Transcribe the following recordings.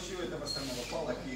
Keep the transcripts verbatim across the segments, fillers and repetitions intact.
чули, тебе саме палки.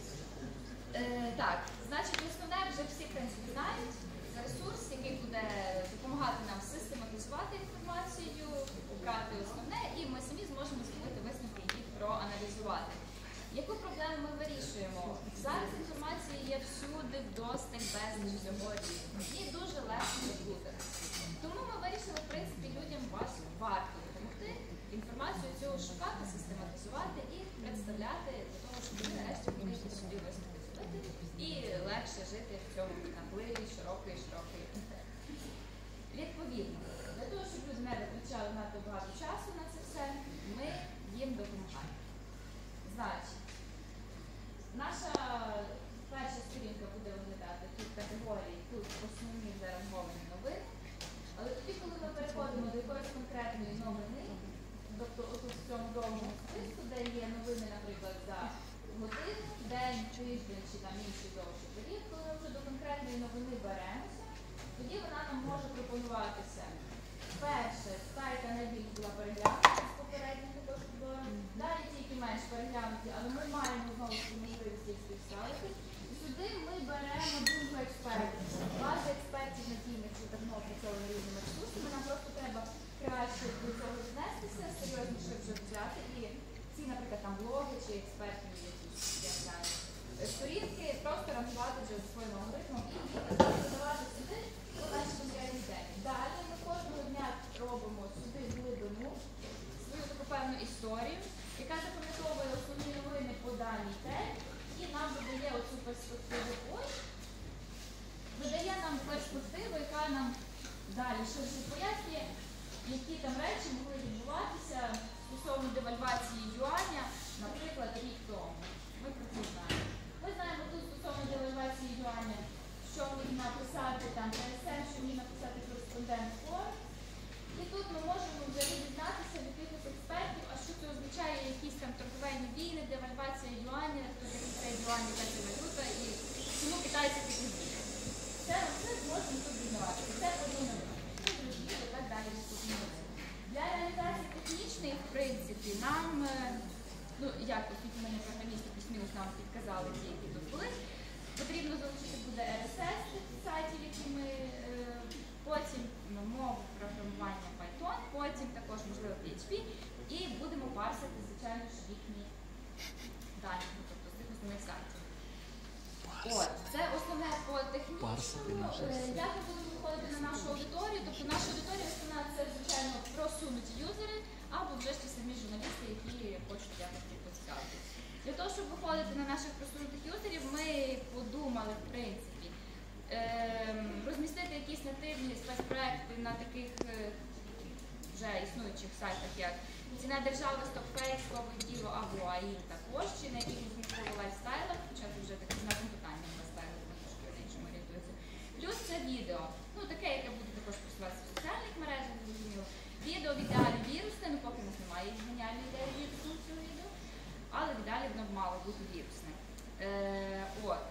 Так, значить, основне вже всі, в принципі, знають. Ресурс, який буде допомагати нам систематизувати інформацію, обрати основне, і ми самі зможемо зробити висновки і проаналізувати. Яку проблему ми вирішуємо? Зараз інформація є всюди, вдосталь, безліч всього різного. Її дуже легко заплутати. Тому ми вирішили, в принципі, людям вас варто допомогти інформацію цього шукати, систематизувати і представляти для того, щоб ви нарешті могли собі висновки зробити і легше жити в цьому напливі широкої, широкої інтернету. Відповідно, для того, щоб люди не витрачали надто багато часу на це все, ми їм допомагаємо. Значить, наша перша сторінка буде виглядати тут категорії, тут основні заранговані новини. Але тоді, коли ми переходимо до якоїсь конкретної новини, тобто отут в цьому довгому списку, де є новини, наприклад, за годину, день, тиждень чи там інший довший період, коли ми вже до конкретної новини беремося, тоді вона нам може пропонуватися. Перше, сайта найбільш була переглянута з попередніх також відбором, далі тільки менш переглянуті, але ми маємо знову цю можливість їх співставити. І сюди ми беремо думку експертів. База експертів надійних, що давно опрацьовані різними ресурсами, нам просто треба краще до цього віднестися, серйозніше вже взяти. І ці, наприклад, там блоги чи експертні якісь, я знаю, сторінки просто рахувати вже за своїм алгоритмом і додавати сюди по нашій конкретній темі. Далі ми кожного дня робимо сюди глибину, свою таку певну історію, яка запам'ятовує основні новини по даній темі і нам видає оцю перспективу ось, видає нам перспективу, яка нам далі ширше пояснює, які там речі могли відбуватися стосовно девальвації юаня, наприклад, рік тому. Ми про це знаємо. Ми знаємо тут стосовно девальвації юаня, що міг написати там ТСН, що міг написати кореспондент ФОР. І тут ми можемо взагалі дізнатися від якихось експертів, а що це означає якісь там торговельні війни, девальвація юаня, хто такий цей юань, яка це валюта, і чому китайці такі дії. Це ми все зможемо тут дізнавати. Це одну новину. Тут розуміли, так далі відповідно. Для реалізації технічної, в принципі, нам, ну як, оскільки мене програмісти плюс-мінус нам підказали ті, які тут були, потрібно залучити буде ар ес ес сайтів, які ми, потім мову програмування Python, потім також, можливо, пі ейч пі, і будемо парсити, звичайно ж, їхні дані, тобто з тих основних сайтів. От, це основне по технічному. Як ми будемо виходити на нашу аудиторію? Тобто наша аудиторія основна це, звичайно, просунуті юзери, або вже ж ті самі журналісти, які хочуть якось поцікавити. Для того, щоб виходити на наших просунутих юзерів, ми подумали, в принципі, розмістити якісь нативні спецпроекти на таких вже існуючих сайтах, як Ціна держави, StockFake, Слово діло або АІ також, чи на якихось змістових лайфстайлах, хоча це вже таке знаком питання лайфстайлах, ми трошки на іншому орієнтується. Плюс це відео, ну таке, яке буде також просуватися в соціальних мережах, зрозуміло. Відео в ідеалі вірусне, ну поки в нас немає геніальної ідеї вірусу цього відео, але в ідеалі воно мало бути вірусне. Е, от.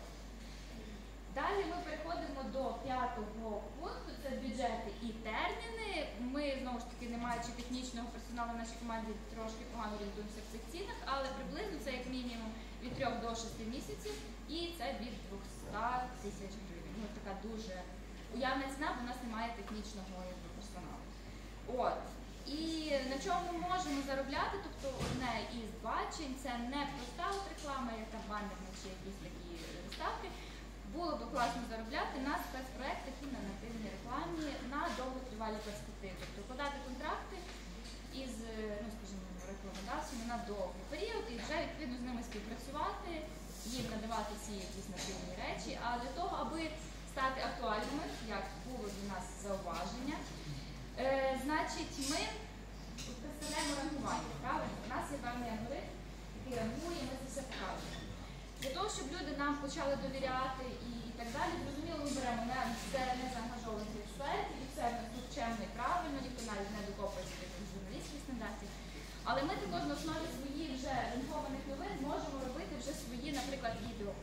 Далі ми переходимо до п'ятого пункту, це бюджети і терміни. Ми, знову ж таки, не маючи технічного персоналу в нашій команді, трошки погано орієнтуємося в цих цінах, але приблизно це як мінімум від трьох до шести місяців і це від двохсот тисяч гривень. Ну, така дуже уявна ціна, бо у нас немає технічного персоналу. От. І на чому ми можемо заробляти, тобто одне із бачень, це не проста от реклама, як там банерна чи якісь такі виставки. Було б класно заробляти на спецпроєктах і на нативній рекламі на довготривалі перспективи. Тобто укладати контракти із, ну, скажімо, рекламодавцями на довгий період і вже відповідно з ними співпрацювати, їм надавати ці якісь нативні речі. А для того, аби стати актуальними, як було для нас зауваження, е, значить ми представляємо рангування. Правильно? У нас є певний алгоритм, який рангує, ми це все показуємо. Для того, щоб люди нам почали довіряти і, і так далі, зрозуміло, ми беремо не, це не заангажованих експертів, і це тут чемно і правильно, ніхто навіть не докопується до журналістських стандартів. Але ми також на основі своїх вже рангованих новин можемо робити вже свої, наприклад, відео